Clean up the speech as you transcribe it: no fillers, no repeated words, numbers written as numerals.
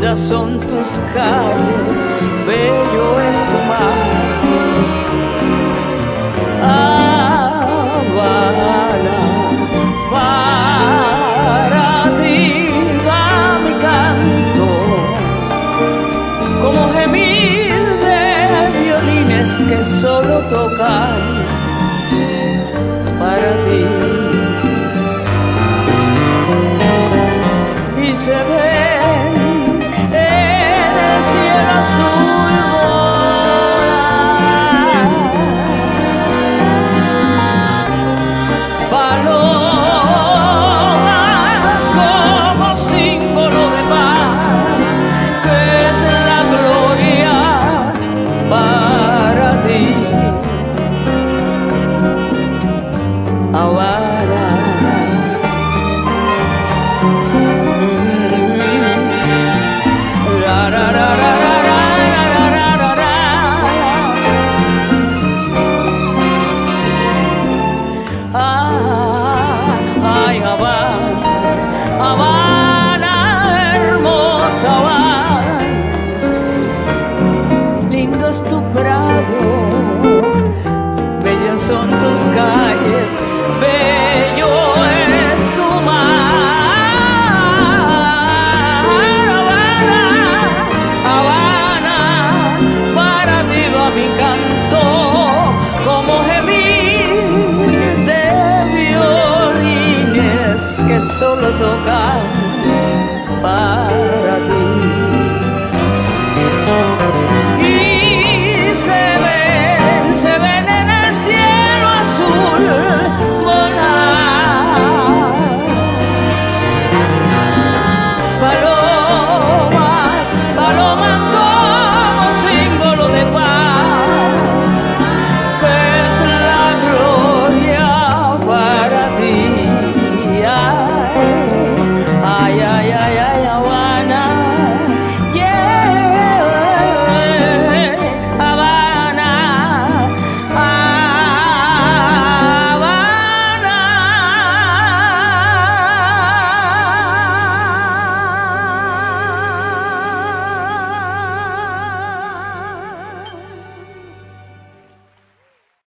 lindas son tus calles, bello es tu mar. Habana, para ti va mi canto, como gemir de violines que solo tocan para ti. Y se ven en el cielo azul volar palomas como símbolo de paz, que es la gloria para ti. Habana, ay, Habana, Habana, hermosa Habana, lindo es tu prado, bellas son tus calles, bello es tu mar. Habana, Habana, para ti va mi canto, como gemir de violines que solo tocan